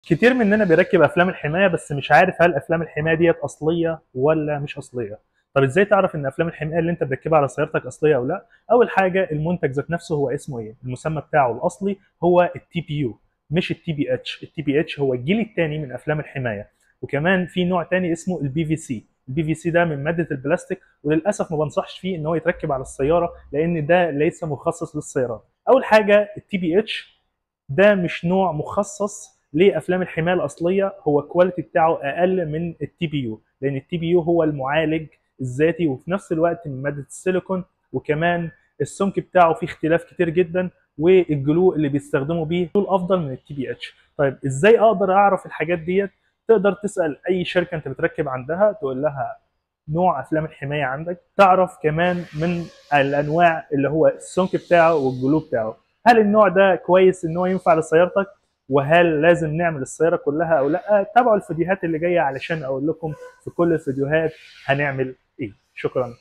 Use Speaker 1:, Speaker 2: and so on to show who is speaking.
Speaker 1: كتير مننا بيركب افلام الحمايه بس مش عارف هل افلام الحمايه ديت اصليه ولا مش اصليه. طب ازاي تعرف ان افلام الحمايه اللي انت بتركبها على سيارتك اصليه او لا؟ اول حاجه المنتج ذات نفسه هو اسمه ايه، المسمى بتاعه الاصلي هو التي بي يو مش التي بي اتش. التي بي اتش هو الجيل الثاني من افلام الحمايه. وكمان في نوع ثاني اسمه البي في سي. البي في سي ده من ماده البلاستيك، وللاسف ما بنصحش فيه ان هو يتركب على السياره لان ده ليس مخصص للسيارات. اول حاجه التي بي اتش ده مش نوع مخصص لافلام الحمايه الاصليه، هو الكواليتي بتاعه اقل من التي بي يو لان التي بي يو هو المعالج الذاتي وفي نفس الوقت من ماده السيليكون. وكمان السمك بتاعه فيه اختلاف كتير جدا، والجلو اللي بيستخدموا بيه دول افضل من التي بي اتش. طيب ازاي اقدر اعرف الحاجات ديت؟ تقدر تسال اي شركه انت بتركب عندها تقول لها نوع افلام الحمايه عندك، تعرف كمان من الانواع اللي هو السمك بتاعه والجلو بتاعه هل النوع ده كويس ان هو ينفع لسيارتك، وهل لازم نعمل السياره كلها او لا. تابعوا الفيديوهات اللي جايه علشان اقول لكم في كل الفيديوهات هنعمل ايه. شكرا.